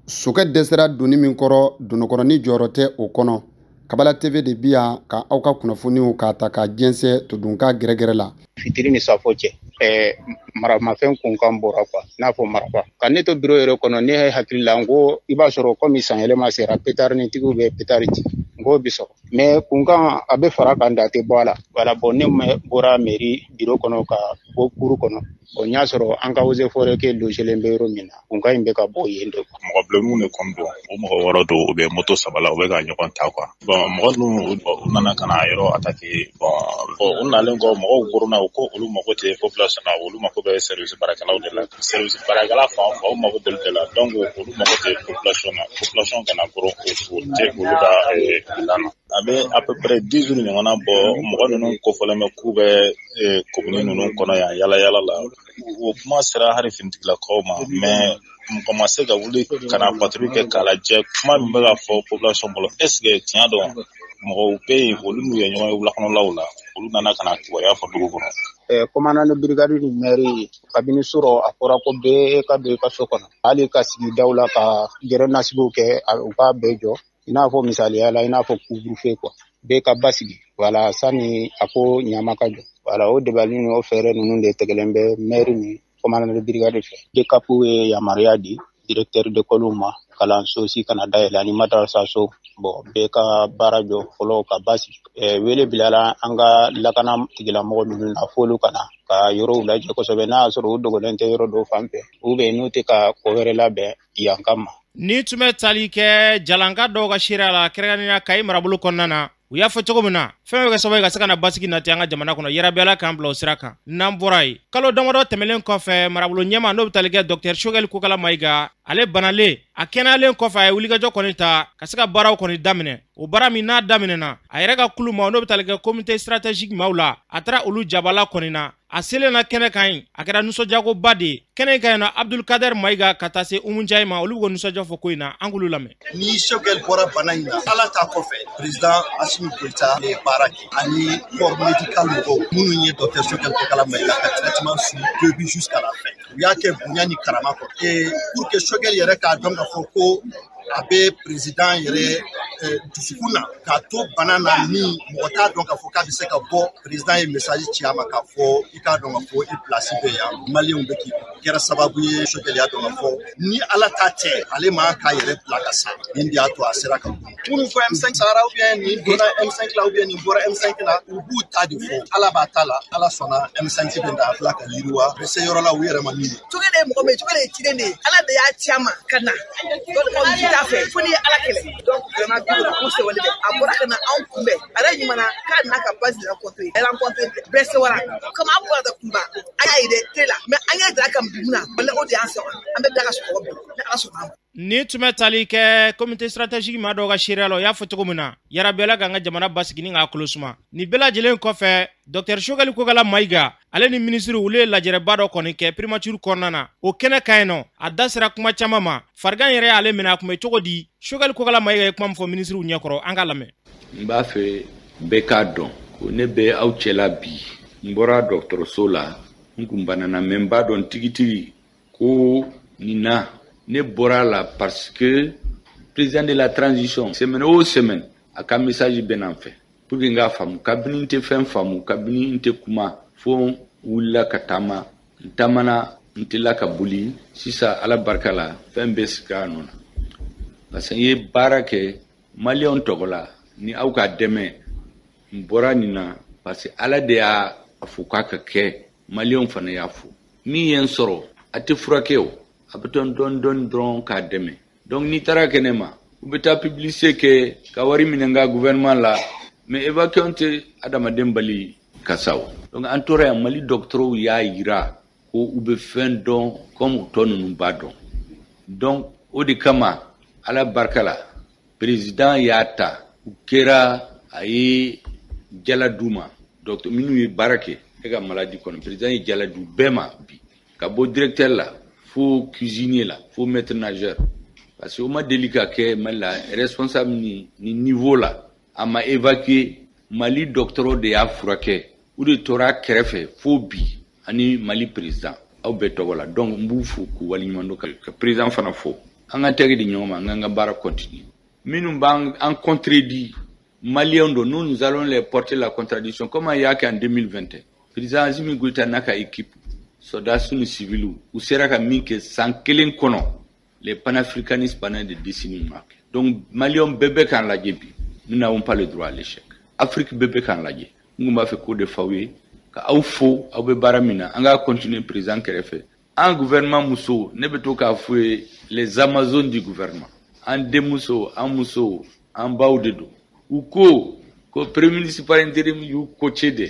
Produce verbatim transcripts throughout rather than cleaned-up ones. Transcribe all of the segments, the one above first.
sokɛ dɛsɛra doni min kɔrɔ donokɔrɔni jɔyɔrɔ tɛ o kɔnɔ. Kabala T V de bi yan ka aw ka kunnafoniw k'a ta ka jɛnsɛ todunka gɛrɛgɛrɛ la. Fitiri ni safo cɛ ɛɛ maramafɛn kunkan bɔra quoi n'a fɔ marafa ka ne to bureau yɛrɛ kɔnɔ ne ye hakili la n ko i b'a sɔrɔ komi san yɛlɛma sera pétard ni tigiw bɛ pétard ci n ko bi sɔrɔ mais kunkan a bɛ fara kan da tɛ bɔ a la voilà bon ne bɔra mairie bureau kɔnɔ ka bɔ cour kɔnɔ bon n y'a sɔrɔ an ka eaux et forêts kɛ logelen bɛ yɔrɔ min na kunkan in bɛ ka bɔ yen de. Mɔgɔ bilenninw de kɔni don o mɔgɔ wɔɔrɔ don u bɛ moto saba la u bɛ ka ɲɔgɔn ta quoi bon mɔgɔ ninnu u nana ka na yɔrɔ attaquer bon bon u nalen kɔ mɔgɔw gorona u ko olu mako tɛ population na olu mako bɛ service baarakɛlaw de la service baarakɛla fan o fan u mako b'olu de la donc olu mako tɛ population na population kana goro o tɛ olu ka plan na a bɛ à peu près dix jours ɲɔgɔnna bɔ mɔgɔ ninnu kofɔlen bɛ k'u bɛ commune ninnu kɔnɔ yan yala yala la o kuma sera hali finitigilakaw ma mais mɔgɔ ma se ka wuli ka na patrouille kɛ k'a lajɛ kuma min bɛ ka fɔ population bolo est ce que tiɲɛ don mɔgɔw bɛ yen olu n'u ye ɲɔgɔn ye wulakɔnɔlaw la olu nana ka na kibaruya fɔ dugu kɔnɔ. ɛɛ commandant de brigade ni maire kabini sɔrɔ a fɔra ko bɛɛ ka don i ka so kɔnɔ hali ka sigidaw la ka gɛrɛ nasigiw kɛ u k'a bɛɛ jɔ i n'a fɔ misaliya la i n'a fɔ couvre-feu quoi bɛɛ ka basigi voilà sani a ko ɲama ka jɔ voilà o dabali ni o fɛɛrɛ ninnu de tigɛlen bɛ maire ni commandant de brigade fɛ D C A P ye yamaruya di directeur d'école ma kalanso si kana dayɛlɛ ani madrasaso bon bɛɛ ka baara jɔ fɔlɔ ka basigi ɛɛ wele bilala an ka lakana tigilamɔgɔ ninnu na f'olu kana ka yɔrɔw lajɛ kosɛbɛ n'a y'a sɔrɔ u dogolen tɛ yɔrɔ dɔw fan fɛ ou bien n'u tɛ ka ko wɛrɛ labɛn yan kama. Ni tun bɛ tali kɛ jalanka dɔw ka sira la kɛrɛnkɛrɛnnenya Kayi marabolo kɔnɔna na u y'a fɔ cogo min na fɛn bɛ kɛ sababu ye ka se ka na basigi nati an ka jamana kɔnɔ yarabi Ala k'an bila o sira kan n'an bɔra yen kalo damadɔ tɛmɛlen kɔfɛ marabolo ɲɛma n'o bɛ tali kɛ docteur Choguel Kokala Mayiga ale banalen a kɛnɛyalen kɔfɛ a ye wulikajɔ kɔni ta ka se ka baaraw kɔni daminɛ o baara min n'a daminɛna a yɛrɛ ka kulu ma n'o bɛ tali kɛ comité stratégique maaw la a taara olu jabala kɔni na a selen na kɛnɛ kan ɲi a kɛra nisɔndiyakoba de ye kɛnɛ in kan ɲi na Abdul Kader Mayiga ka taa se Umu Njayi ma olu bɛ nisɔndiya fɔ ko in na an k'olu lamɛn. Ni Choguel bɔra bana in na Ala ta kɔfɛ président Assimi Goïta ye baara kɛ ani corps médical mɔgɔw minnu ye docteur Choguel Kokala Mayiga ka traitement su depuis jusqu'à la fin u y'a kɛ bonya ni karama kɔnɔ et pour que Choguel yɛrɛ k'a dɔn k'a fɔ ko a bɛ président yɛrɛ dusukun na k'a to bana na ni mɔgɔ t'a dɔn k'a fɔ k'a bɛ se ka bɔ président ye message ci a ma k'a fɔ i k'a dɔn k'a fɔ i place bɛ yan maliyɛnw bɛ k'i kɛra sababu ye Choguel y'a dɔn k'a fɔ ni Ala ta tɛ ale ma k'a yɛrɛ bila ka sa nin de y'a to a sera ka bɔ minnu fɔ M cinq sara ou bien nin donna M cinq la ou bien nin bɔra M cinq la u b'u ta de fɔ Ala b'a ta la Ala sɔnna M cinq bɛ na a bila ka yiriwa bɛ se yɔrɔ la u yɛrɛ ma min ye. Choguel ye mɔgɔ min ye Choguel ye ciden de ye Ala de y'a ci a ma ka na t'a fɛ fo ni ye Ala kɛlɛ donc vraiment bi ko sewale bɛ a bɔra ka na anw kunbɛn a yɛrɛ ɲuman na k'a na ka base rencontre elle rencontre bɛɛ sewara comme an bɔra ka kunba an y'a ye dɛ télé la mais an y'a jira ka bi mun na wala o de y'an sɔrɔ an bɛ bila ka sɔgɔ bi ni Ala sɔnna ma. Ni tun bɛ tali kɛ comité stratégique maa dɔw ka seereya la o y'a fɔ cogo min na yarabi Ala k'an ka jamana basigi ni k'a kolo suma nin bɛɛ lajɛlen kɔfɛ docteur Choguel Kokala Mayiga ale ni ministre olu ye lajɛrɛba dɔ kɔni kɛ primature kɔnɔna na o kɛnɛ kan yen nɔ a da sera kuma caman ma farigan yɛrɛ y'ale minɛ a kun bɛ cogo di Choguel Kokala Mayiga ye kuma min fɔ ministre ɲɛkɔrɔ an ka lamɛn. N b'a fɛ bɛɛ k'a dɔn ko ne bɛ aw cɛla bi n bɔra dɔgɔtɔrɔso la n kun banana mɛ n b'a dɔn tigitigi ko nin na ne bɔra la parce que président de la transition semaine o semaine a ka message bɛ n'an fɛ pour que n k'a faamu kabini n tɛ fɛn faamu kabini n tɛ kuma fo n wulila ka taama n taamana n tila ka boli sisan Ala barika la fɛn bɛɛ sigira a nɔ na parce que n ye baara kɛ maliyɛnw tɔgɔ la ni aw ka dɛmɛ n bɔra nin na parce que Ala de y'a fɔ k'a ka kɛ maliyɛnw fana y'a fɔ min ye n sɔrɔ a tɛ furakɛ o a bɛ tɔn dɔɔni dɔɔni dɔrɔn k'a dɛmɛ donc n'i taara kɛnɛ ma u bɛ taa publicité kɛ ka wari minɛ n ka gouvernement la mais évacuation tɛ adamaden bali kasa o donc an tora yan Mali dɔgɔtɔrɔw y'a yira ko u bɛ fɛn dɔn comme tɔ ninnu b'a dɔn donc o de kama Ala barika la président y'a ta u kɛra a ye jala d'u ma docteur minnu ye baara kɛ e ka maladie kɔnɔ président ye jala d'u bɛɛ ma bi ka bɔ directeur la fo cuisinier la fo maître nageur parce que o ma deli ka kɛ Mali la responsable ni ni niveau la a ma évacuer Mali dɔgɔtɔrɔ de y'a furakɛ u de tora kɛrɛfɛ fo bi ani Mali président aw bɛɛ tɔgɔ la donc n b'u fo k'u waleɲuman dɔn ka président fana fo an ka tɛgɛ di ɲɔgɔn ma an ka baara continue minnu b'an an contredit Maliens do nous nous allons les porter la contradiction comme il y a qu'en deux mille vingt et un président Assimi Goïta n'a qu'à équipe soldats sous civils ou sera ka min kɛ san kelen kɔnɔ les panafricanistes pendant des décennies marquées. Donc Maliens bébé kan lajɛ bi nous n'avons pas le droit à l'échec. Afrique bébé kan lajɛ nous b'a fait ko de faw ye ka aw fo aw bɛ baara min na an ka continuer président kɛrɛfɛ un gouvernement muso ne bɛ to k'a fɔ ye les amazones du gouvernement an denmuso an muso an baw de don u ko ko premier ministre par intérim y'u coaché de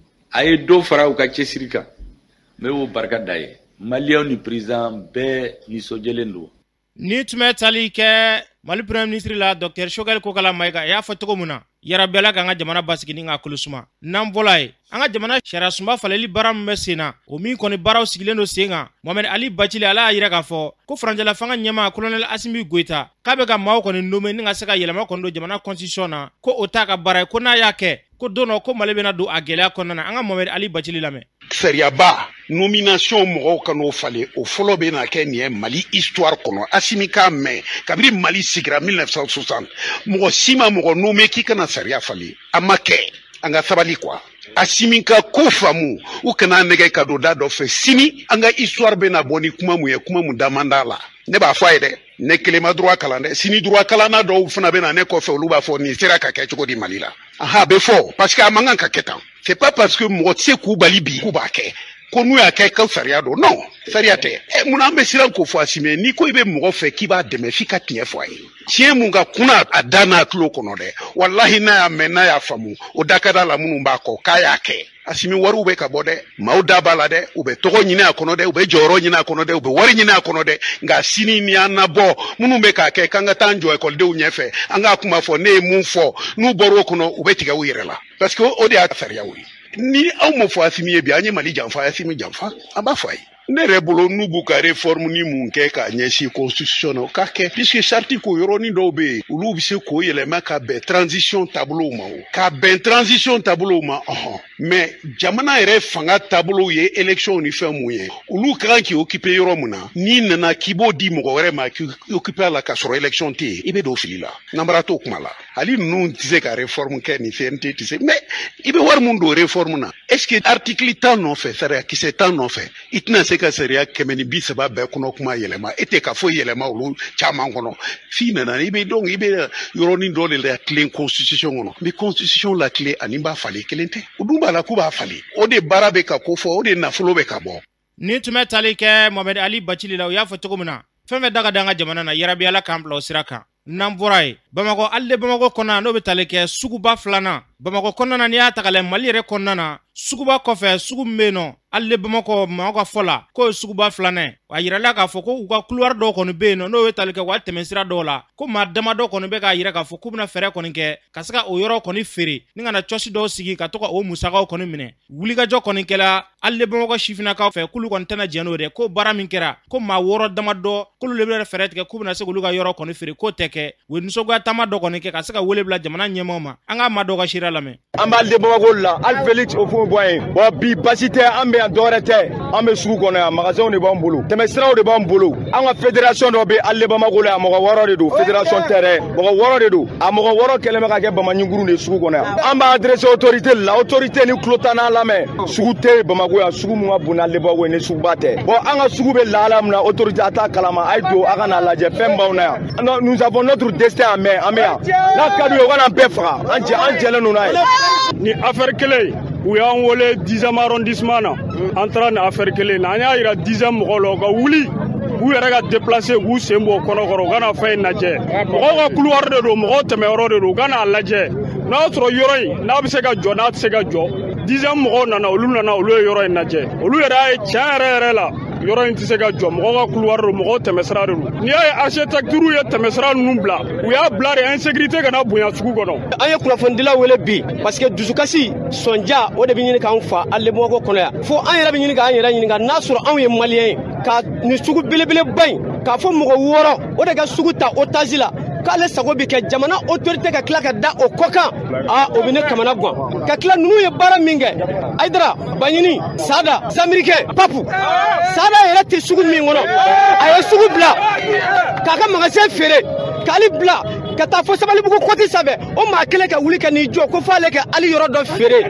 a ye dɔ fara u ka cɛsiri kan n bɛ o barika da ye Maliens ni président bɛɛ nisɔndiyalen don. Ni tun bɛ tali kɛ Mali premier ministre la docteur Choguel Kokala Mayiga a y'a fɔ cogo min na yɛrɛ bɛɛ k'an ka jamana basigi ni k'a kolo suma n'an bɔla ye an ka jamana sariya sunba faleli baara min bɛ sen na o min kɔni baaraw sigilen don sen kan Mohamed Ali Bacili ala y'a yira k'a fɔ ko farancɛla fanga ɲɛmaa colonel Assimi Goïta k'a bɛ ka maaw kɔni nommé ni ka se ka yɛlɛma kɔni don jamana constitution na ko o t'a ka baara ye ko n'a y'a kɛ ko don dɔ ko Mali bɛna don a gɛlɛya kɔnɔna na an ka Mohamed Ali Bacili lamɛn. Sariyaba nomination mɔgɔw ka n'o falen o fɔlɔ bɛ na kɛ nin ye Mali histoire kɔnɔ Assimi k'a mɛn kabini Mali sigira mille neuf cent soixante mɔgɔ si ma mɔgɔ nommé k'i kana sariya falen a ma kɛ an ka sabali quoi. Assimi ka ko faamu u kana nɛgɛ ka don da dɔ fɛ sini an ka histoire bɛ na bɔ ni kuma mun ye kuma mun damanda la ne b'a fɔ a ye dɛ ne kelen ma droit kalan dɛ sini droit kalanna dɔw fana bɛ na ne kɔfɛ olu b'a fɔ nin sera ka kɛ cogo di Mali la aha a bɛ fɔ parce que a man kan ka kɛ tan c'est pas parce que mɔgɔ tɛ se k'u bali bi k'u b'a kɛ ko n'u y'a kɛ ko sariya don non sariya tɛ ɛ munna an bɛ siran k'o fɔ Assimi n'i ko i bɛ mɔgɔ fɛ k'i b'a dɛmɛ f'i ka tiɲɛ fɔ a ye tiɲɛ mun ka kunna a da n'a tulo kɔnɔ dɛ walahi n'a y'a mɛn n'a y'a faamu o da ka d'a la minnu b'a kɔ k'a y'a kɛ Assimi wariw bɛ ka bɔ dɛ maaw da b'a la dɛ u bɛ tɔgɔ ɲini a kɔnɔ dɛ u bɛ jɔyɔrɔ ɲini a kɔnɔ dɛ u bɛ wari ɲini a kɔnɔ dɛ nka sini ni an na bɔ minnu bɛ k'a kɛ k'an ka taa an jɔ ekɔlidenw ɲɛfɛ an k'a kuma fɔ ne ye mun fɔ n'u bɔra o kɔnɔ u bɛ tigɛ u yɛrɛ la parce que o de y'a sariyaw ye ni aw ma fɔ Assimi ye bi an ye Mali janfa Assimi janfa an b'a fɔ a ye ne yɛrɛ bolo n'u b'u ka réforme ni mun kɛ k'a ɲɛsin constitution na o ka kɛ puisque charte ko yɔrɔnin dɔw bɛ yen olu bɛ se k'o yɛlɛma ka bɛn transition taabolow ma o ka bɛn transition taabolow ma ɔhɔn mais jamana yɛrɛ fanga taabolow ye élection ni fɛn mun ye olu ka kan k'i occuper yɔrɔ mun na n'i nana k'i b'o di mɔgɔ wɛrɛ ma k'i occuper a la k'a sɔrɔ élection tɛ yen i bɛ don fili la nanbara t'o kuma la hali ninnu tɛ se ka réforme kɛ ni C N T tɛ se mais i bɛ wari mun don réforme na est ce que article tan nɔfɛ sariya kisɛ tan nɔfɛ i tɛna se ka sariya kɛmɛ ni bi saba bɛɛ kɔnɔ kuma yɛlɛma e tɛ ka fɔ yɛlɛma olu caman kɔnɔ f'i nana i bɛ donc i bɛ yɔrɔnin dɔ de la tilen constitution kɔnɔ mais constitution la tilen ani b'a falen kelen tɛ o dun b'a la k'u b'a falen o de baara bɛ ka ko fɔ o de nafolo bɛ ka bɔ. Ni tun bɛ tali kɛ Mohamed Ali Bacili la u y'a fɔ cogo min na fɛn fɛn da ka di an ka jamana na yarabi Ala k'an bila o sira kan n'an bɔra ye Bamakɔ hali de Bamakɔ kɔnɔ n'o bɛ tali kɛ suguba filanan Bamakɔ kɔnɔna na n'i y'a ta k'a lajɛ Mali yɛrɛ kɔnɔna na suguba kɔfɛ sugu min bɛ yen nɔ hali de Bamakɔ maaw ka fɔ la k'o ye suguba filanan a yirala k'a fɔ ko u ka couloir dɔw kɔni bɛ yen nɔ n'o bɛ tali kɛ wa tɛmɛsira dɔw la ko maa damadɔ kɔni bɛ k'a yira k'a fɔ k'u bɛna fɛɛrɛ kɔni kɛ ka se ka o yɔrɔ kɔni feere ni ka na cɔsi dɔw sigi ka to ka o musakaw kɔni minɛ wulikajɔ kɔni kɛla hali de Bamakɔ sifinnakaw fɛ k'olu kɔni tɛna jɛn n'o dɛ ko baara min kɛra ko maa wɔɔrɔ damadɔ k'olu de bɛ fɛɛrɛ tigɛ k'u bɛna se k'olu ka yɔrɔ kɔni feere k'o tɛ kɛ u ye nisɔngoya taama dɔ kɔni kɛ ka se ka wele bila jamana ɲɛmaaw ma an k'a maa dɔw ka sira lamɛn. An b'ale de Bamakɔ la hali Felix Ofumu bɔ yen bon bi basi tɛ an bɛ yan dɔwɛrɛ tɛ an bɛ sugu kɔnɔ yan magasinw de b'an bolo tɛmɛsiraw de b'an bolo an ka fédération dɔ bɛ ale de Bamakɔ la yan mɔgɔ wɔɔrɔ de don fédération tɛ dɛ mɔgɔ wɔɔrɔ de don a mɔgɔ wɔɔrɔ kɛlen bɛ ka kɛ Bamaɲinkuru de sugu kɔnɔ yan an b'a adressé autorité la autorité ni tulo t'an na lamɛn sugu tɛ Bamakɔ yan sugu mun ka bon n'ale de Bamakɔ ni suguba tɛ bon an ka sugu bɛ lahala min na autorité a t'a kalama a ye don a ka n'a lajɛ fɛn b'anw na yan nous avons notre destin en main an bɛ yan n'a ka d'u ye u ka n'an bɛɛ faga an jɛ an jɛlen don n'a ye. Ni affaire kelen u y'an wele dixième arrondissement na an taara ni affaire kelen na an y'a yira dixième mɔgɔw la u ka wuli k'u yɛrɛ ka déplacer k'u sen bɔ kɔnɔkɔrɔ u ka na fɛn in lajɛ mɔgɔw ka couloir de don mɔgɔw tɛmɛyɔrɔ de don u ka n'a lajɛ n'a y'a sɔrɔ yɔrɔ in n'a bɛ se ka jɔ n'a tɛ se ka jɔ dixième mɔgɔw nana olu nana olu ye yɔrɔ in lajɛ olu yɛrɛ y'a ye tiɲɛ yɛrɛ yɛrɛ la yɔrɔ in tɛ se ka jɔ mɔgɔw ka couloir de don mɔgɔw tɛmɛsira de don n'i y'a ye architecture ye tɛmɛsira ninnu bila u y'a bila de insécurité kana bonya sugu kɔnɔ. An ye kunnafonidilaw wele bi parce que dusukasi sɔnja o de bɛ ɲini k'an fa ale Bamakɔ kɔnɔ yan fo an yɛrɛ bɛ ɲini k'an yɛrɛ ɲininka n'a sɔrɔ anw ye maliyɛn ye ka nin sugu belebeleba in k'a fɔ mɔgɔ wɔɔrɔ o de ka sugu ta otage la k'ale sago bi kɛ jamana autorité ka tila ka da o kɔ kan a o bɛ ne kamana gan ka tila ninnu ye baara min kɛ Aïdara Baɲini Sada Zamirikɛ Papu Sada yɛrɛ tɛ sugu min kɔnɔ a ye sugu bila k'a ka magasin feere k'ale bila ka taa fɔ Sabalibugu côté sanfɛ o maa kelen ka wuli ka n'i jɔ ko f'ale ka hali yɔrɔ dɔ feere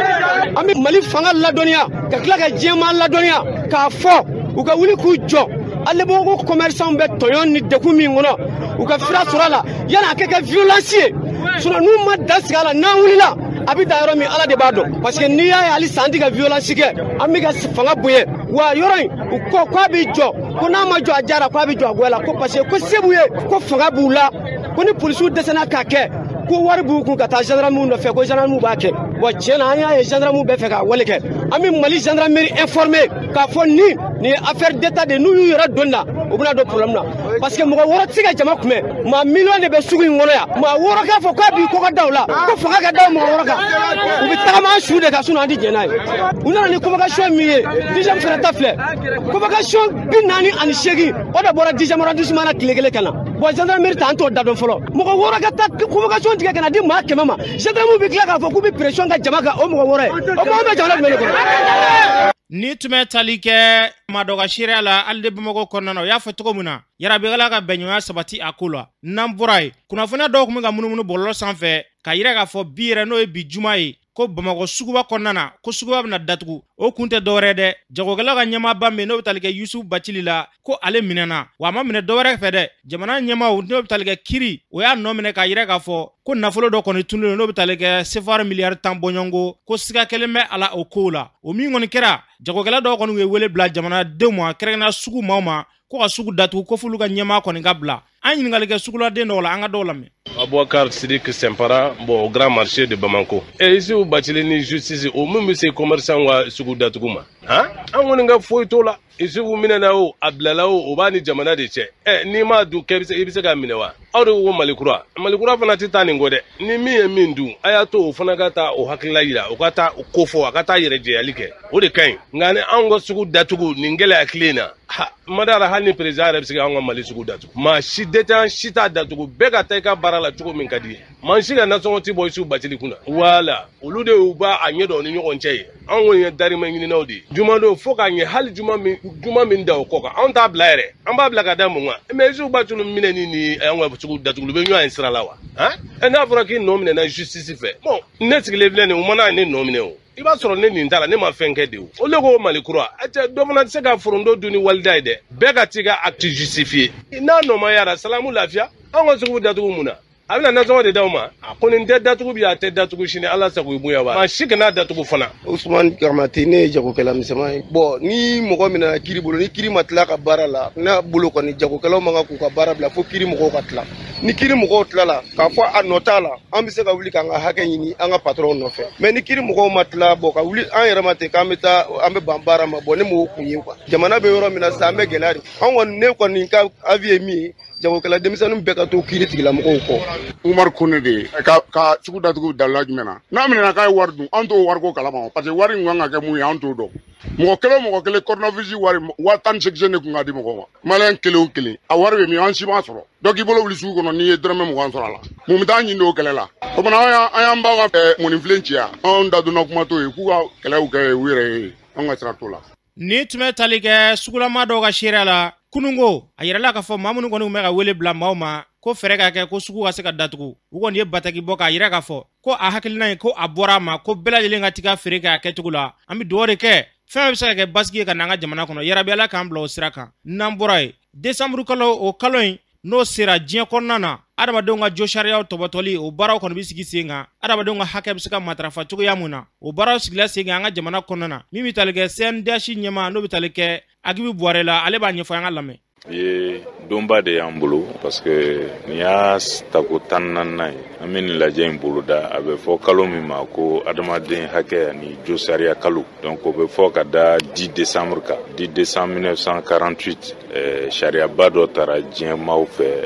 an bɛ Mali fanga ladɔnniya ka tila ka diɲɛmaa ladɔnniya k'a fɔ u ka wuli k'u jɔ ale b'o commerçant bɛ tɔɲɔn ni degun min kɔnɔ u ka fira sɔrɔ a la yanni a ka kɛ violence ye sinon n'u ma da sigi a la n'an wulila a bɛ da yɔrɔ min Ala de b'a dɔn parce que n'i y'a ye hali san tɛ ka violence kɛ an bɛ ka fanga bonya wa yɔrɔ in u ko k'a bɛ jɔ ko n'a ma jɔ a jara k'a bɛ jɔ a goya la ko parce que ko se b'u ye ko fanga b'u la ko ni polisiw dɛsɛra k'a kɛ ko wari b'u kun ka taa gendarmew nɔfɛ ko gendarmew b'a kɛ wa tiɲɛ na an y'a ye gendarmew bɛ fɛ k'a wale kɛ an bɛ Mali gendarmerie informer k'a fɔ ni nin ye affaire d'état de n'u y'u yɛrɛ don na u bɛna don problème na parce que mɔgɔ wɔɔrɔ tɛ se ka jama kunbɛn maa miliyɔn de bɛ sugu in kɔnɔ yan maa wɔɔrɔ k'a fɔ k'a b'i kɔkɔ da u la ko fanga ka da mɔgɔ wɔɔrɔ kan u bɛ tagama an su de kan sinon an tɛ jɛn n'a ye u nana ni convocation min ye dixième fana ta filɛ convocation bi naani ani seegin o de bɔra dixième arrondissement na tile kelen ka na bon gendarmerie ta an t'o da dɔn fɔlɔ mɔgɔ wɔɔrɔ ka taa convocation tigɛ ka na di maa kɛmɛ ma gendarmew bɛ tila k'a fɔ k'u bɛ pression ka jama kan o mɔgɔ wɔɔrɔ ye o mɔgɔ bɛ jamana jumɛn de kɔnɔ. Ni tun bɛ tali kɛ Madoga Sariya la hali de Bamakɔ kɔnɔna na o y'a fɔ cogo min na Yarabigala ka bɛnɲɔgɔnya sabati a ko la n'an bɔra yen kunnafoniya dɔw tun bɛ ka munumunu bɔlɔlɔ sanfɛ ka yira k'a fɔ bi yɛrɛ n'o ye bi juma ye ko Bamakɔ suguba kɔnɔna na ko suguba bɛna datugu o kun tɛ dɔwɛrɛ dɛ jagokɛlaw ka ɲɛmaaba min n'o bɛ tali kɛ Yusufu Bacili la ko ale minɛna wa a ma minɛ dɔwɛrɛ fɛ dɛ jamana ɲɛmaaw n'o bɛ tali kɛ Kiri o y'a nɔ minɛ k'a yira k'a fɔ ko nafolo dɔ kɔni tununen n'o bɛ tali kɛ sefari miliyari tan bɔɲɔngo ko siga kelen bɛ a la o kow la o min kɔni kɛra jagokɛla dɔw kɔni ye wele bila jamanadenw ma kɛrɛnkɛrɛnnenya sugu maaw ma ko ka sugu datugu ko f'olu ka ɲɛmaa kɔni ka bila an ɲininkali kɛ suguladen dɔw la an ka dɔw lamɛn. Aboubacar Sidiki Sempara, bon, au Grand Marché de Bamako. Et ici, au Bachelé ni justice, au même ces commerçants wa sugu datuguma. Hein? An woni nga foito la. Ici vous minena o ablala o obani jamana de che. Eh ni ma du kebise ibise ka minewa. Awde wo malikura. Malikura fana titani ngode. Ni mi e mindu ayato fana kata o hakila yira. O kata o kofo akata yere je alike. O de kain. Ngane an go sugu datugu ningele aklina. Ha madara hali president rep siga an mali sugu datugu. Ma shi detan shita datugu bega taika barala cogo min kadi. Man shiga nasɔngɔ ti bɔ isu Bacili kunna. Wala olu de u b'a a ɲɛ dɔn ni ɲɔgɔn cɛ ye. An kɔni ye darima ɲininaw de ye. Juma don fo k'a ɲɛ hali juma min juma min da o kɔ kan anw t'a bila yɛrɛ. An b'a bila ka da mun kan. Mais isu Bacili minɛni ni an ka sugu datugu bɛ ɲɔgɔn ye sira la wa. Han? Ɛ n'a fɔra k'i nɔ minɛ na justice fɛ. Bon ne sigilen filɛ nin u mana ne nɔ minɛ o. I b'a sɔrɔ ne nin t'a la ne ma fɛn kɛ de o. O le ko Malikura a cɛ dɔ fana tɛ se ka foronto dun ni walida ye dɛ. Bɛɛ ka t'i ka acte justifié. N'a nɔ ma yara salamu lafiya an ka sugu datugu mun na. A bɛna nasɔngɔ de d'aw ma a kɔni tɛ datugu bi a tɛ datugu sini Ala sago i bonya ba maa si kana datugu fana. Ousmane Kamate ne ye jagokɛla misɛnman ye bon ni mɔgɔ min na Kiri bolo ni Kiri ma tila ka baara la n'a bolo kɔni jagokɛlaw man kan k'u ka baara bila fo Kiri mɔgɔw ka tila ni Kiri mɔgɔw tila la k'a fɔ a nɔ t'a la an bɛ se ka wuli k'an ka hakɛ ɲini an ka patron nɔfɛ mais ni Kiri mɔgɔw ma tila bɔn ka wuli an yɛrɛ ma ten k'an bɛ taa an bɛ ban baara ma bɔn ne m'o kun ye quoi jamana bɛ yɔrɔ min na sisan an bɛ gɛlɛya de an kɔni ne kɔni ka avis ye min ye jagokɛla denmisɛnninw bɛɛ ka to Kiri tigilamɔgɔw kɔ. Umar Kone de ka ka sugu datugu dalila jumɛn na n'a minɛna k'a ye wari dun an t'o wariko kalama parce que wari in kan ka kɛ mun ye an t'o dɔn mɔgɔ kelen mɔgɔ kelen coronavirus wari wa tan ni seegin de kun ka di mɔgɔw ma maliyɛn kelen o kelen a wari bɛ min an si m'a sɔrɔ dɔ k'i bolo wuli sugu kɔnɔ n'i ye dɔrɔmɛ mugan sɔrɔ a la mun bɛ taa ɲini o kɛlɛ la o kumana an y'an baw ka mɔnifilɛ ci yan anw da donna kuma t'o ye k'u ka kɛlɛw kɛ u yɛrɛ ye an ka sira t'o la. Ni tun bɛ tali kɛ sugulama dɔw ka sariya la kunungo a yirala k'a fɔ maa minnu kɔni tun bɛ ka wele bila maaw ma ko fɛrɛ ka kɛ ko sugu ka se ka datugu u kɔni ye bataki bɔ k'a yira k'a fɔ ko a hakilina ye ko a bɔra a ma ko bɛɛ lajɛlen ka tika feere kɛ a kɛcogo la an bɛ dugawu de kɛ fɛn bɛ se ka kɛ basigi ye ka n'an ka jamana kɔnɔ yarabi Ala k'an bila o sira kan n'an bɔra yen desanburu kalo o kalo in n'o sera diɲɛ kɔnɔna na adamadenw ka jo sariyaw tɔbɔtɔli o baaraw kɔni bɛ sigi sen kan adamadenw ka hakɛ bɛ se ka matarafa cogoya mun na o baaraw sigila sen kan an ka jamana kɔnɔna na min bɛ tali kɛ C N D H ɲɛmaa n'o bɛ tali kɛ Agibu Buware la ale b'a ɲɛfɔ an ka lamɛn. ye donba de y'an bolo parce que ni y'a tako tan naaninan ye an bɛ nin lajɛ in boloda a bɛ fɔ kalo min ma ko adamaden hakɛ ani jo sariya kalo donc o bɛ fɔ ka da dix décembre kan dix décembre mille neuf cent quarante-huit eh, sariyaba dɔ taara diɲɛ maaw fɛ eh,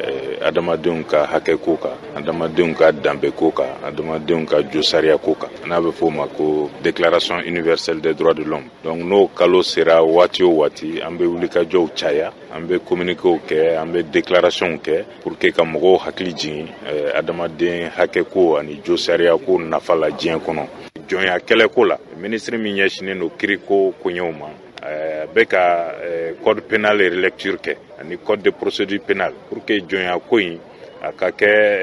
adamadenw ka hakɛ ko kan adamadenw ka danbe ko kan adamadenw ka josariya ko kan n'a bɛ fɔ o ma ko déclaration universelle des droits de l'homme donc n'o kalo sera waati o waati an bɛ wulikajɔw caya an bɛ communiquéw kɛ an bɛ déclaration kɛ pour que ka mɔgɔw hakili jigin adamaden hakɛ ko ani josariya ko nafa la diɲɛ kɔnɔ jɔnya kɛlɛ ko la ministre min ɲɛsinnen don kiiri ko koɲɛw ma bɛ ka code pénal relecture kɛ ani code de procédure pénale pour que jɔnya ko in a ka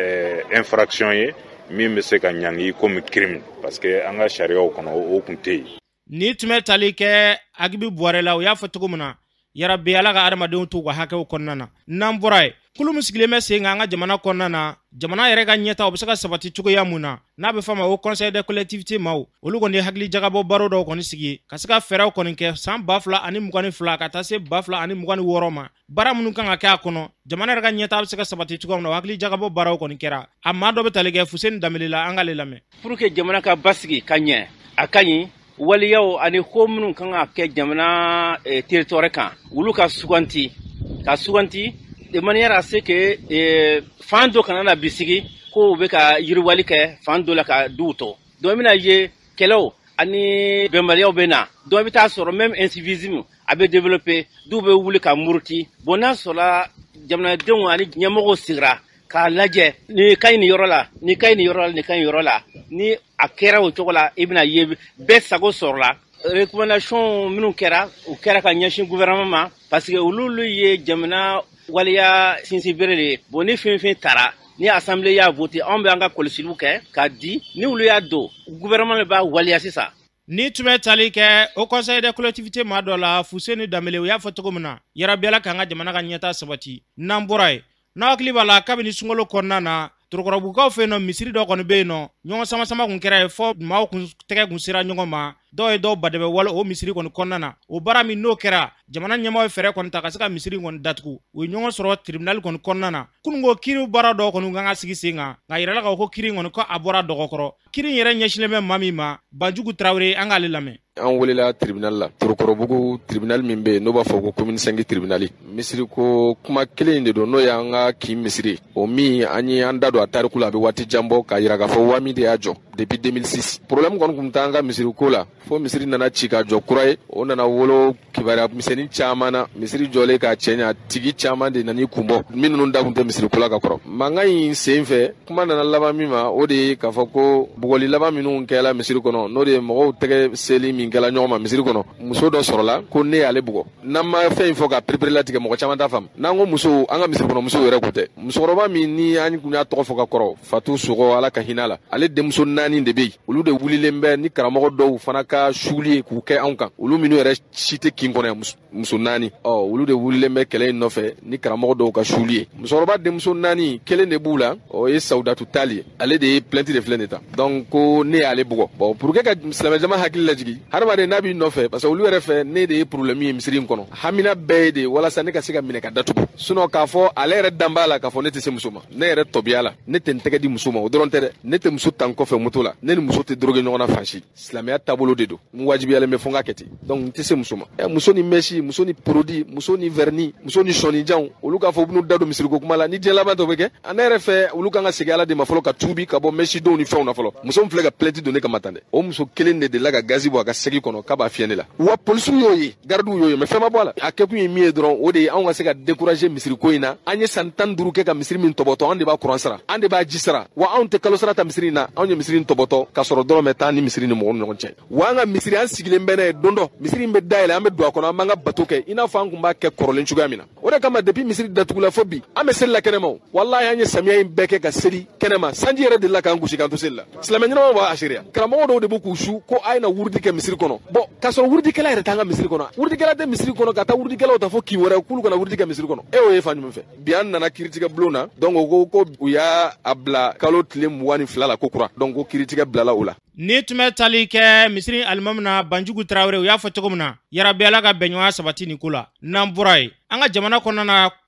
kɛ infraction ye min bɛ se ka ɲangi comme crime parce que an ka sariyaw kɔnɔ o kun tɛ yen. Ni tun bɛ tali kɛ Agibu Buwarɛ la o y'a fɔ cogo min na yarabi Ala ka adamadenw to u ka hakɛw kɔnɔna na n'an bɔra ye kulu min sigilen bɛ sen kan an ka jamana kɔnɔna na jamana yɛrɛ ka ɲɛtaw o bɛ se ka sabati cogoya mun na n'a bɛ fɔ a ma ko conseil de collectivité maaw olu kɔni ye hakili jagabɔ baro dɔw kɔni sigi ka se ka fɛɛrɛw kɔni kɛ san ba fila ani mugan ni fila ka taa se ba fila ani mugan ni wɔɔrɔ ma baara minnu kan ka kɛ a kɔnɔ jamana yɛrɛ ka ɲɛtaw bɛ se ka sabati cogoya min na o hakili jagabɔ baaraw kɔni kɛra a maa dɔ bɛ tali kɛ Fuseni Danbele la an k'ale lamɛn. Pour que jamana ka basigi ka ɲɛ a ka ɲi waliyaw ani ko minnu kan ka kɛ jamana territoire kan olu ka suganti ka suganti de manière à ce que eh, fan dɔ kana na bisigi ko u bɛ ka yiriwali kɛ fan dɔ la ka duw to donc bɛna ye kɛlɛw ani bɛnbaliyaw bɛ na donc bɛ taa sɔrɔ même incivisme a bɛ développer duw bɛ wuli ka muruti bon n'a sɔrɔla jamanadenw ani ɲɛmɔgɔw sigira k'a lajɛ ni ka ɲi nin yɔrɔ la ni ka ɲi nin yɔrɔ la ni ka ɲi yɔrɔ la ni a kɛra o cogo la i bɛna ye bɛɛ sago sɔrɔla recommandation minnu kɛra u kɛra ka ɲɛsin gouvernement ma parce que olu ye jamana waliya sinsin bere de ye bon ni fɛn fɛn taara ni assemblée y'a voté anw bɛ an ka kɔlɔsiliw kɛ k'a di ni olu y'a don gouvernement le b'a waliya sisan. Ni tun bɛ tali kɛ o conseil de collectivité maa dɔ la Fuseni Danbele o y'a fɔ cogo min na yarabi Ala k'an ka jamana ka ɲɛtaa sabati n'an bɔra ye n'aw hakili b'a la kabini sunkalo kɔnɔna na Torokɔrɔbugukaw fɛ yen nɔ misiri dɔ kɔni bɛ yen nɔ ɲɔgɔn sama sama kun kɛra ye fɔ maaw kun tɛgɛ kun sera ɲɔgɔn ma dɔw ye dɔw badɛbɛ wale o misiri kɔni kɔnɔna na o baara min n'o kɛra jamana ɲɛmaaw ye fɛɛrɛ kɔni ta ka se ka misiri kɔni datugu u ye ɲɔgɔn sɔrɔ tribunal kɔni kɔnɔna na kununko kiiri baara dɔw kɔni kan ka sigi sen kan nka yirala ka ko kiiri kɔni ko a bɔra dɔgɔkɔrɔ kiiri yɛrɛ ɲɛsinnen bɛ maa min ma Banjugu Tarawele an k'ale lamɛn. An welela tribunal la Torokɔrɔbugu tribunal min bɛ yen n'o b'a fɔ ko commune cinq tribunal misiri ko kuma kelen de don n'o y'an ka kin misiri o min an ye an da don a tariku la a bɛ waati jan bɔ k'a yira k'a fɔ waa min de y'a jɔ depuis deux mille six problème kɔni tun t'an ka misiri ko la fo misiri nana ci ka jɔ kura ye o nana wolo kibaruya misɛnnin caman na misiri jɔlen k'a cɛ ɲa tigi caman de nana i kun bɔ min ninnu da tun tɛ misiri ko la ka kɔrɔ mankan in sen fɛ kuma nana laban min ma o de ye k'a fɔ ko bugɔli laban minnu kɛla misiri kɔnɔ n'o de ye mɔgɔw tɛgɛ seli min kɛla ɲɔgɔn ma misiri kɔnɔ muso dɔ sɔrɔla ko ne y'ale bugɔ n'an ma fɛn in fɔ ka perepere latigɛ mɔgɔ caman t'a faamu n'an ko muso an ka misiri kɔnɔ musow yɛrɛ ko tɛ musokɔrɔba min ni an kun y'a tɔgɔ fɔ ka kɔrɔ Fatu Sogo Ala ka hinɛ la ale denmuso naani de bɛ yen olu de wulilen bɛ ni karamɔgɔ dɔw fana ka suguli ye k'u kɛ anw kan olu minnu yɛrɛ si tɛ kin kɔnɔ yan muso naani ɔ olu de wulilen bɛ kɛlɛ in nɔfɛ ni karamɔgɔ dɔw ka suguli ye musokɔrɔba denmuso naani kelen de b'u la o ye Sawudatu Tali ye ale de ye plainte de filɛ nin ta donc ko ne y'ale bugɔ bon pour que ka silamɛ jama hakili lajigi hadamaden n'a b'i nɔfɛ parce que olu yɛrɛ fɛ ne de ye problème ye misiri in kɔnɔ hamina bɛɛ ye de walasa ne ka se ka minɛ ka datugu sinon k'a fɔ ale yɛrɛ dan b'a la k'a fɔ ne tɛ se muso ma ne yɛrɛ tɔbiya la ne tɛ n tɛgɛ di muso ma o dɔrɔn tɛ dɛ ne tɛ muso tan kɔfɛ moto la ne ni muso tɛ drogué ɲɔgɔn na fan si silamɛya taabolo de don n wajibiyalen bɛ fo n ka kɛ ten donc n tɛ se muso ma ɛ muso ni mèche muso ni produit muso ni vernis muso ni sɔnijanw olu k'a fɔ u bɛn'u da don misiriko kuma la ni diɲɛ laban tɔ bɛ kɛ a ne yɛrɛ fɛ olu kan ka segin Ala de ma fɔlɔ ka tuubi ka bɔ mèche denw ni fɛnw na fɔlɔ muso min filɛ ka plainte don ne kama tan dɛ o muso kelen de delila ka gazi bɔ a ka segi kɔnɔ k'a b'a fiyɛ ne la wa polisiw y'o ye gardiw y'o ye mais fɛn ma bɔ a la a kɛ kun ye min ye dɔrɔn o de ye anw ka se ka décourager misiriko in na an ye san tan duuru kɛ ka misiri min tɔbɔtɔ an de b'a courant sara an de b'a ji sara wa anw tɛ kalo sara ta misiri in na anw ye misiri in tɔbɔtɔ ka sɔrɔ dɔrɔmɛ tan ni misiri ni mɔgɔw ni ɲɔgɔn cɛ wa an ka misiri an sigilen bɛ n'a ye don dɔ misiri in bɛ dayɛlɛ an bɛ don a kɔnɔ an b'an ka bato kɛ i n'a fɔ an kun b'a kɛ kɔrɔlen cogoya min na o de kama depuis misiri datugula fo bi an bɛ seli la kɛnɛma o walahi an ye samiya in bɛɛ kɛ ka seli kɛnɛma sanji yɛrɛ delila k'an gosi k'an to seli la silamɛ ɲɛnama b'a aseriya karamɔgɔ dɔw de b'u k'u su ko a ye na wurudi kɛ misiri kɔnɔ bon k'a sɔrɔ wurudikɛla yɛrɛ t'an ka misiri kɔnɔ wurudikɛla tɛ misiri kɔnɔ ka taa wurudikɛlaw ta fo kin wɛrɛ k'olu kana wurudi kɛ misiri kɔnɔ e y'o ye fan jumɛn fɛ bi an nana kiiritigɛ bulon na donc o ko ko u y'a a bila kalo tile mugan ni fila la ko kura donc ko kiiritigɛ bilala o la. Ni tun bɛ tali kɛ misiri alimamu na Banjugu Tarawele u y'a fɔ cogo min na yarabi Ala ka bɛnɲɔgɔnya sabati nin ko la n'an bɔra ye an ka jamana kɔnɔna na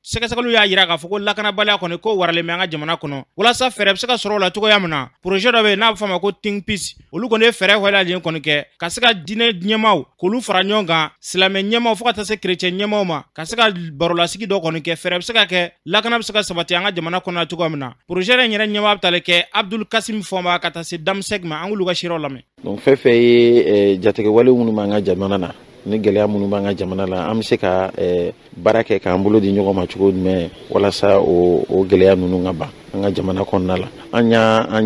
sɛgɛsɛgɛliw y'a yira k'a fɔ ko lakanabaliya kɔni ko waralen bɛ an ka jamana kɔnɔ walasa fɛɛrɛ bɛ se ka sɔrɔ o la cogoya min na projet dɔ bɛ yen n'a bɛ fɔ a ma ko think peace olu kɔni ye fɛɛrɛ hɔlalen kɔni kɛ ka se ka diinɛ ɲɛmaaw k'olu fara ɲɔgɔn kan silamɛ ɲɛmaaw fo ka taa se kerecɛn ɲɛmaaw ma ka se ka barolasigi dɔ kɔni kɛ fɛɛrɛ bɛ se ka kɛ lakana bɛ se ka sabati an ka jamana kɔnɔ cogoya min na projet in yɛrɛ ɲɛmaa bɛ tali kɛ Abdul Kasim Fɔnba ka taa se Damsek ma an k'olu ka siraw lamɛn. Donc fɛn fɛn ye jatigɛwale minnu b'an ka jamana na ni gɛlɛya minnu b'an ka jamana la an bɛ se ka baara kɛ k'an bolo di ɲɔgɔn ma cogo jumɛn walasa o o gɛlɛya ninnu ka ban an ka jamana kɔnɔna la an y'a an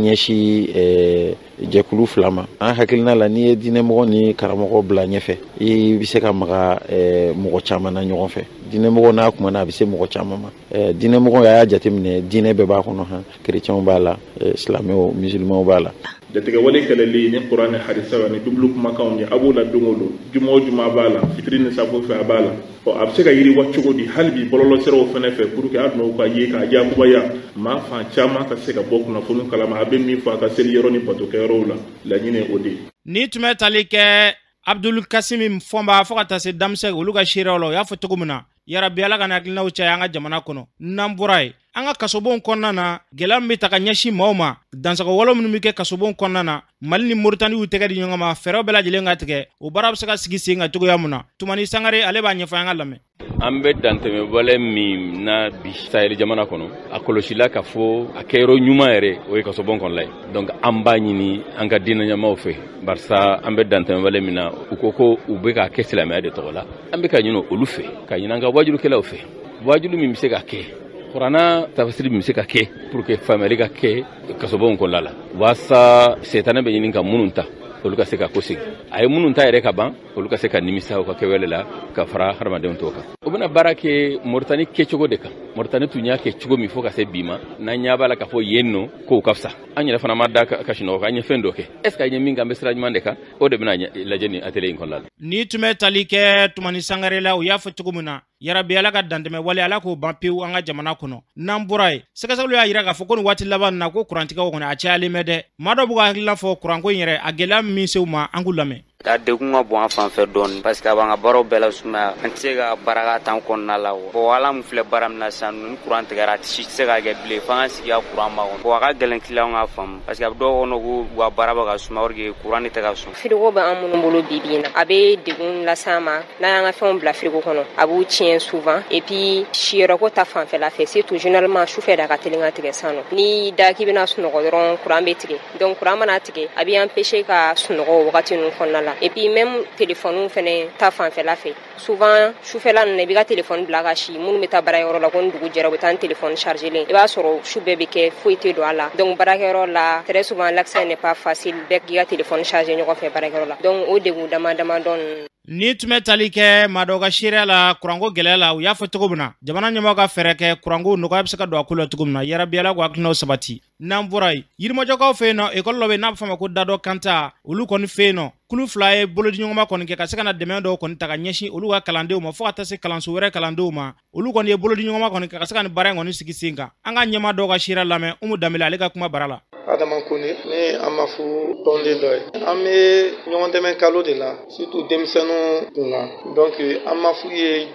ɲɛsin jɛkulu fila ma an hakilina la n'i ye diinɛmɔgɔ ni karamɔgɔ bila ɲɛfɛ i bɛ se ka maga mɔgɔ caman na ɲɔgɔn fɛ diinɛmɔgɔ n'a kuma na a bɛ se mɔgɔ caman ma diinɛmɔgɔ y'a jateminɛ diinɛ bɛɛ b'a kɔnɔ han kerecɛnw b'a la silamɛw musulmanw b'a la. jatigɛwale kɛlɛli ni kuran ni hadisaw ni bibulu kumakanw ye a b'o la don o don juma o juma b'a la fitiri ni safo fɛ a b'a la a bɛ se ka yiriwa cogo di hali bi bɔlɔlɔsiraw fana fɛ pour que a dɔw ka ye k'a yakubaya maa fan caman ka se ka bɔ kunnafoni kalama a bɛ min fɔ a ka seli yɔrɔ ni batokɛyɔrɔw la laɲini o de ye. ni tun bɛ tali kɛ Abdul Kasim Fɔnba fo ka taa se Damsek olu ka seerew la o y'a fɔ cogo min na yarabi ala ka hakilinaw caya an ka jamana kɔnɔ n'an bɔra yen an ka kasobonw kɔnɔna na gɛlɛya min bɛ ta ka ɲɛsin maaw ma dansagawale minnu bɛ kɛ kasobonw kɔnɔna na Mali ni Moritani y'u tɛgɛ di ɲɔgɔn ma fɛɛrɛw bɛɛ lajɛlen ka tigɛ o baara bɛ se ka sigi sen kan cogoya min na Tumani Sangare ale b'a ɲɛfɔ an ka lamɛn. an bɛ dantɛmɛwale min na bi Sahel jamana kɔnɔ a kɔlɔsila ka fɔ a kɛyɔrɔ ɲuman yɛrɛ o ye kasobon kɔnɔla ye donc an b'a ɲini an ka diinɛ ɲɛmaaw fɛ barisa an bɛ dantɛmɛwale min na u ko ko u bɛ k'a kɛ silamɛya de tɔgɔ la an bɛ ka ɲini olu fɛ ka ɲini an ka wajulukɛlaw fɛ wajulu min bɛ se ka kɛ kuranna tafsiri min bɛ se ka kɛ pour que faamuyali ka kɛ kasobon kɔnɔla la walasa setanɛ bɛ ɲini ka minnu ta olu ka se ka ko sigi a ye minnu ta yɛrɛ ka ban olu ka se ka nimisa u ka kɛwale la ka fara hadamadenw tɔw kan u bɛna baara kɛ Moritani kɛcogo de kan Moritani tun y'a kɛ cogo min fo ka se bi ma n'an ɲɛ b'a la k'a fɔ yen nɔ k'o ka fisa an yɛrɛ fana ma da kasi nɔgɔ kan an ye fɛn dɔ kɛ est ce que an ye min kɛ an bɛ sira ɲuman de kan o de bɛna lajɛ nin atelier in kɔnɔna la. ni tun bɛ tali kɛ Tumani Sangare la u y'a fɔ cogo min na yarabi ala ka dantɛmɛ wale ala k'o ban pewu an ka jamana kɔnɔ n'an bɔra yen sɛgɛsɛgɛliw y'a yira k'a fɔ ko nin waati laban na ko kurantigɛw kɔni a cayalen bɛ dɛ maa dɔ b'u ka hakilina fɔ kuranko in yɛrɛ a gɛlɛya min se u ma an k'u lamɛn. a degun ka bon an fan fɛ dɔɔni parce que a b'an ka baaraw bɛɛ la sumaya an tɛ se ka baara k'a tan kɔnɔna la bon ala min filɛ baara min na sisan ni kuran tigɛra a si tɛ se ka kɛ bilen f'an ka sigi ka kuran ma kɔnɔ bon a ka gɛlɛn client ka faamu parce que a bɛ dɔw kɔnɔ ko u ka baara bɛ ka suma or que kuran de tɛ ka sɔn. frigo bɛ an minnu bolo bi bi in na a bɛ degun lase an ma n'an y'an ka fɛnw bila frigo kɔnɔ a b'u tiɲɛ souvent et puis siyɔrɔko ta fanfɛla fɛ surtout généralement sufɛ de a ka teli ka tigɛ san nɔ ni da k'i bɛna sunɔgɔ dɔrɔn kuran bɛ tigɛ donc kuran mana tigɛ a bɛ empêcher ka sunɔgɔ o wagati ninnu kɔnɔna la et puis même téléphone fɛnɛ ta fanfɛla fɛ souvent sufɛla ninnu i b'i ka téléphone bila ka si minnu bɛ taa baarayɔrɔ la ko ni dugu jɛra u bɛ taa ni téléphone chargelen i b'a sɔrɔ su bɛɛ bɛ kɛ foyi tɛ don a la donc baarakɛyɔrɔ la très souvent l'accès n'est pas facile bɛɛ k'i ka téléphone charger ɲɔgɔn fɛ baarakɛyɔrɔ la donc o degun dama dama dɔn. ni tun bɛ tali kɛ maa dɔw ka seereya la kuranko gɛlɛya la u y'a fɔ cogo min na jamana ɲɛmɔgɔ ka fɛɛrɛ kɛ kuranko nɔgɔya bɛ se ka don a ko la cogo min na yarabi ala k'o hakilinaw sabati n'an bɔra yen yirimajɔkaw fɛ yen nɔ ekɔli dɔ bɛ yen n'a bɛ fɔ a ma ko dadɔ kanta olu kɔni fɛ yen nɔ kulu fila ye bolodiɲɔgɔnma kɔni kɛ ka se ka na dɛmɛ dɔw kɔni ta ka ɲɛsin olu ka kalandenw ma fo ka taa se kalanso wɛrɛ kalandenw ma olu kɔni ye bolodiɲɔgɔnma kɔni kɛ ka se ka nin baara in kɔni sigi sen kan an ka ɲɛmaa dɔw ka seereya lamɛn Umu Danbele ale ka kuma bara la. Adama Kone ne an ma fo tɔnden dɔ ye an bɛ ɲɔgɔn dɛmɛ kalo de la surtout denmisɛnninw kun na donc an ma f'u ye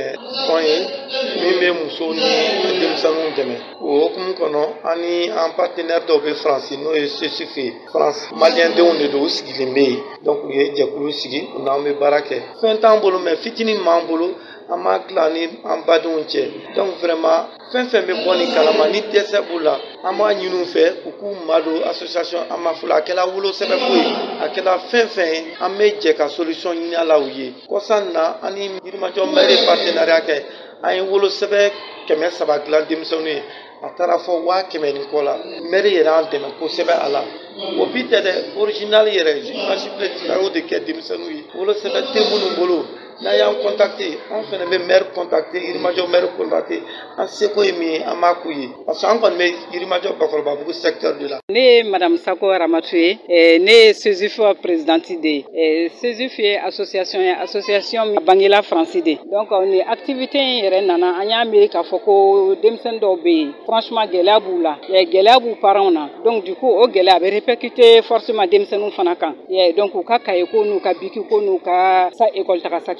tɔn ye min bɛ muso ni denmisɛnninw dɛmɛ o hukumu kɔnɔ an ni an partenaire dɔw bɛ France n'o ye C S F ye France maliyɛndenw de don u sigilen bɛ yen donc u ye jɛkulu sigi u n'an bɛ baara kɛ fɛn t'an bolo mais fitinin m'an bolo an b'a tila ni an badenw cɛ donc vraiment fɛn fɛn bɛ bɔ nin kalama ni dɛsɛ b'u la an b'a ɲini u fɛ u k'u madon association an ma fɔlɔ a kɛla wolosɛbɛnko ye a kɛla fɛn fɛn ye an bɛ jɛ ka solution ɲini a la u ye kɔsan na an ni yirimajɔ mɛri partenariat kɛ an ye wolosɛbɛn kɛmɛ saba dilan denmisɛnninw ye a taara fɔ waa kɛmɛ ni kɔ la mɛri yɛrɛ an dɛmɛ kosɛbɛ a la o bi tɛ dɛ original yɛrɛ jumasi filɛ a y'o de kɛ denmisɛnninw ye wolosɛbɛn tɛ minnu bolo n'a y'an contacté an fɛnɛ bɛ maire contacté yirimajɔ maire contacté an seko ye min ye an b'a k'u ye parce que an kɔni bɛ yirimajɔ bakɔrɔbabugu secteur de la. ne ye madame Sako Ramatu ye ne ye C S F présidente de ye C S F ye association ye association min bangela France de donc ni activité in yɛrɛ nana an y'a miiri k'a fɔ ko denmisɛnnin dɔw bɛ yen franchement gɛlɛya b'u la gɛlɛya b'u parents na donc du coup o gɛlɛya a bɛ répercuter forcément denmisɛnninw fana kan donc u ka cahier ko n'u ka bic ko n'u ka sa école taga saki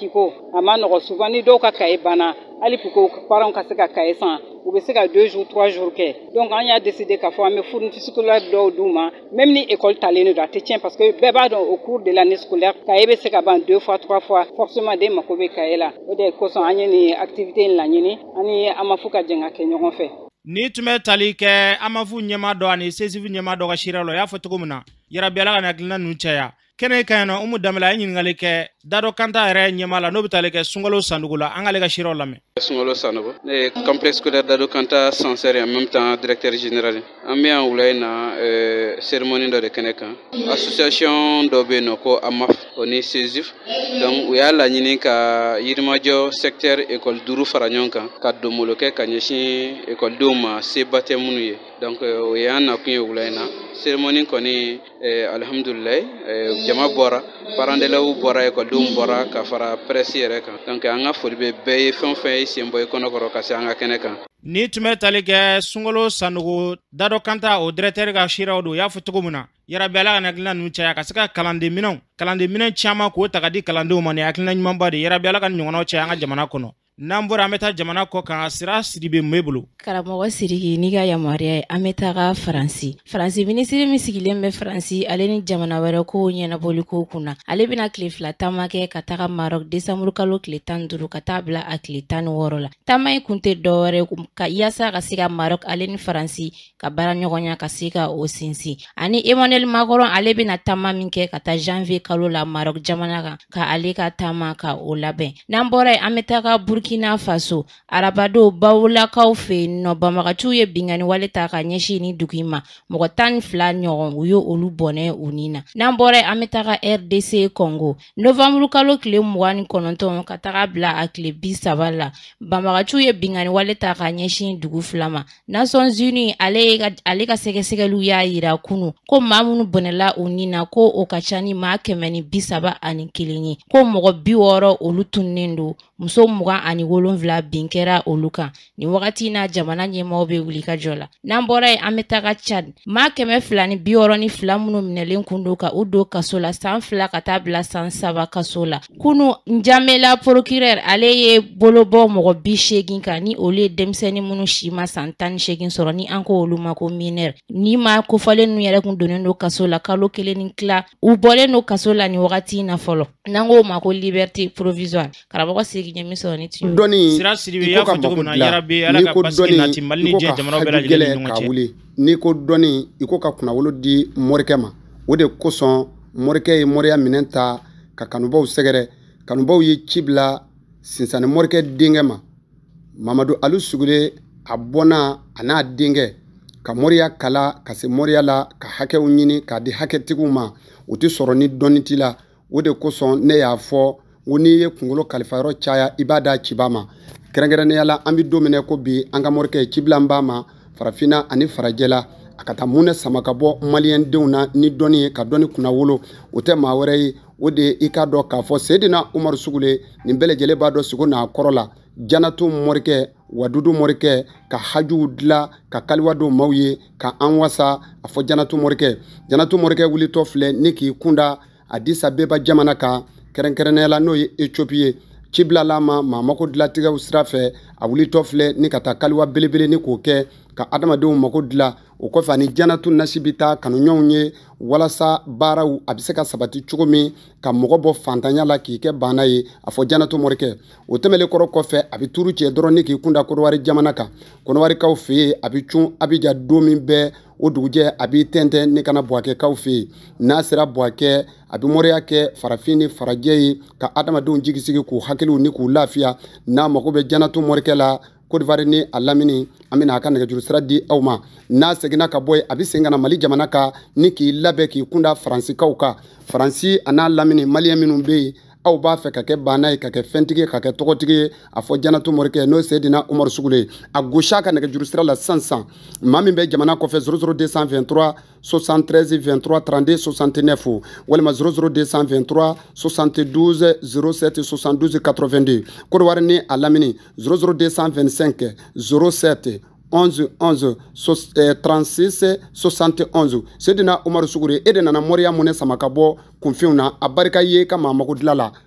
ko a ma nɔgɔ souvent ni dɔw ka kaye banna hali pour que parents ka se ka kaye san u bɛ se ka deux jours trois jours kɛ donc an y'a décidé k'a fɔ an bɛ fourniture scolaire dɔw d'u ma même ni école talen don a tɛ tiɲɛ parce que bɛɛ b'a dɔn au cours de l'année scolaire kaye bɛ se ka ban deux fois trois fois forcément den mako bɛ kaye la o de kosɔn an ye nin activité in laɲini ani an ma fo ka jɛn ka kɛ ɲɔgɔn fɛ. Ni tun bɛ tali kɛ amafu ɲɛma dɔ ani sesifu ɲɛma dɔ ka sira la, o y'a fɔ cogo min na, yarabi Ala ka na hakilina ninnu caya. Kɛnɛ ka yan nɔ Umu Danbɛlɛ a ye ɲininkali kɛ Dado Kanta yɛrɛ ɲɛma la n'o bɛ tali kɛ Sunkalo Sandugu la, an k'ale ka siraw lamɛn. Sunkalo Sandugu, ne ye complexe scolaire Dado Kanta censeur et en même temps directeur général. An bɛ yan wula in na euh, cérémonie dɔ de kɛnɛ kan. Association dɔ bɛ yen nɔ ko A M A F o ni SESIF, donc u y'a laɲini ka yirimajɔ secteur école duuru fara ɲɔgɔn kan ka donbolo kɛ ka ɲɛsin écoledenw ma seba tɛ minnu ye. Donc o y'an nakun ye wula in na. Cérémonie kɔni euh, alhamdulilayi euh, jama bɔra, parents d'élèves bɔra, écoledenw bɔra ka fara presse yɛrɛ kan. Donc an ka foli bɛ bɛɛ ye fɛn o fɛn ye sen bɔ i kɔnɔkɔrɔ ka se an ka kɛnɛ kan. Ni tun bɛ tali kɛ Sunkalo Sandugu Dado Kanta o directeur ka siraw don, o y'a fɔ cogo min na, yarabi Ala ka na hakilina ninnu caya ka se ka kalanden minɛnw kalanden minɛn caman k'o ta ka di kalandenw ma, ni hakilina ɲumanba de, yarabi Ala ka nin ɲɔgɔnnaw caya an ka jamana kɔnɔ. N'an bɔra an bɛ taa jamana kɔ kan, Sira Sidibe mun b'e bolo? Karamɔgɔ Sidiki n'i ka yamaruya ye an bɛ taga Faransi. Faransi minisiri min sigilen bɛ Faransi ale ni jamana wɛrɛ kow ɲɛnabɔli kow kunna. Ale bɛna tile fila taama kɛ ka taga Maroc décembre kalo tile tan ni duuru ka taa bila a tile tan ni wɔɔrɔ la. Taama in kun tɛ dɔwɛrɛ ka yaasa ka se ka Maroc ale ni Faransi ka baara ɲɔgɔnya ka se ka o sinsin. Ani Emmanuel Macron ale bɛna taama min kɛ ka taa janvier kalo la Maroc jamana kan ka ale ka taama ka o labɛn. N'an bɔra yen an bɛ taga Burkina Faso. Arabado bawulakaw fɛ yen nɔ banbagaciw ye bingani wale ta ka ɲɛsin ni dugu in ma. Mɔgɔ tan ni fila ɲɔgɔn u ye olu bɔnɛ u ni na. N'an bɔra yen an bɛ taga R D C Congo. Novembre kalo tile mugan ni kɔnɔntɔn ka taga bila a tile bi saba la. Banbagaciw ye bingani wale ta ka ɲɛsin dugu fila ma. Nations Unies ale ka ale ka sɛgɛsɛgɛliw y'a yira kunu ko maa minnu bɔnɛla u ni na ko o ka ca ni maa kɛmɛ ni bi saba ani kelen ye. Ko mɔgɔ bi wɔɔrɔ olu tunnen don. Muso mugan ani wolonwula bin kɛra olu kan. Ni wagati na jamana ɲɛmɔgɔw bɛ wuli ka jɔ la. N'an bɔra yen an bɛ taga Chad. Maa kɛmɛ fila ni bi wɔɔrɔ ni fila minnu minɛlen kun don ka u don kaso la san fila ka taa bila san saba kaso la. Kunu Njamela procureur ale ye bolobɔ mɔgɔ bi seegin kan ni olu ye denmisɛnnin minnu si ma san tan ni seegin sɔrɔ ni an ko olu ma ko mineur. Ni maa kofɔlen ninnu yɛrɛ kun donnen don kaso la kalo kelen ni tila u bɔlen don kaso la ni wagati in na fɔlɔ. N'an ko ma ko liberté provisoire. Karamɔgɔ Sigi ɲɛ min sɔrɔ ni tiɲɛ. Dɔnni Sira Sidibe y'a fɔ cogo min na yarabi Ala ka basigi nati Mali ni diɲɛ jamanaw bɛɛ lajɛlen ni ɲɔgɔn cɛ. N'i ko dɔnni i ko ka kunnawolo di morikɛ ma, o de kosɔn morikɛ ye moriya minɛn ta ka kanubaw sɛgɛrɛ. Kanubaw ye ci bila sinsani morikɛ denkɛ ma Mamadu Alu Sugule a bɔnna a n'a denkɛ ka moriya kala ka se moriya la ka hakɛw ɲini k'a di hakɛtigiw ma o tɛ sɔrɔ ni dɔnni t'i la. O de kosɔn ne y'a fɔ ko n'i ye kunkolo kalifa yɔrɔ caya i b'a da ciba ma. Kɛrɛnkɛrɛnnenya la an bɛ don min na ko bi an ka morikɛ ye cibila n b'a ma farafinna ani farajɛ la a ka taa mun sama ka bɔ maliyɛndenw na ni dɔnni ye ka dɔnni kunnawolo o tɛ maa wɛrɛ ye. O de i k'a dɔn k'a fɔ Seydina Umaru Sugule nin bɛɛ lajɛlen b'a dɔn sigo n'a kɔrɔ la. Janatu morikɛ Wadudu morikɛ ka hajuw dilan ka kaliwadenw maaw ye ka an wasa a fɔ Janatu morikɛ. Janatu morikɛ wulitɔ filɛ ni k'i kunda Addis Abeba jamana kan kɛrɛnkɛrɛnnenya la n'o ye Ethiopie ye. Cibilala ma maa mako dilantigɛw sira fɛ a wulitɔ filɛ ni ka taa kaliwa belebele ni k'o kɛ ka adamadenw mako dilan. O kɔfɛ ani Janatu nasi bi taa kanuɲɔgɔnw ye walasa baaraw a bɛ se ka sabati cogo min ka mɔgɔ bɔ fantanya la k'i kɛ banna ye a fɔ Janatu morikɛ. O tɛmɛlen kɔrɔ kɔfɛ a bɛ tuuru cɛ dɔrɔn ni k'i kunda Kodowari jamana kan. Konowarikaw fɛ yen a bɛ cun Abidjan don min bɛɛ o dugujɛ a b'i tɛntɛn ni kana Buwakɛkaw fɛ yen. N'a sera Buwakɛ a bɛ moriya kɛ farafin ni farajɛ ye ka adamadenw jigisigi k'u hakiliw ni k'u lafiya. N'a mago bɛ Janatu morikɛ la Côte d'Ivoire ni a lamini an bɛna a ka nɛgɛjuru sira di aw ma. N'a seginna ka bɔ yen a bɛ segin ka na Mali jamana kan ni k'i labɛn k'i kunda Faransikaw kan. Faransi a n'a lamini maliyɛn minnu bɛ yen aw b'a fɛ ka kɛ banna ye ka kɛ fɛntigi ye ka kɛ tɔgɔtigi ye a fɔ Janatu morikɛ n'o Seydina Umaru Sugule a gosi a ka nɛgɛjuru sira la sisan sisan maa min bɛ jamana kɔfɛ zéro zéro deux cent vingt-trois soixante-treize vingt-trois trente-deux soixante-neuf walima zéro zéro deux cent vingt-trois soixante-douze zéro sept soixante-douze quatre-vingt-deux. Côte d'Ivoire ni a lamini zéro zéro deux cent vingt-cinq zéro sept onze onze trente-six soixante et onze. Seydina Umaru Sugule e de nana moriya mun sama ka bɔ kunfinw na a barika ye ka maa mago dilan la